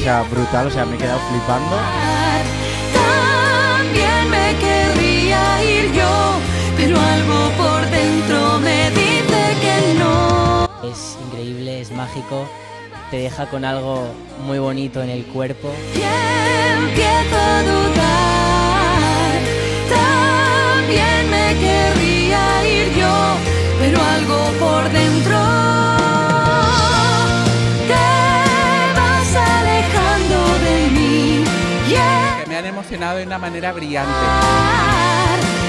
sea, brutal, o sea, me he quedado flipando. También me querría ir yo, pero algo por dentro me dice que no. Es increíble, es mágico, te deja con algo muy bonito en el cuerpo. Y empiezo a dudar, también me querría ir yo, pero algo por dentro te vas alejando de mí. Que me han emocionado de una manera brillante. Yeah.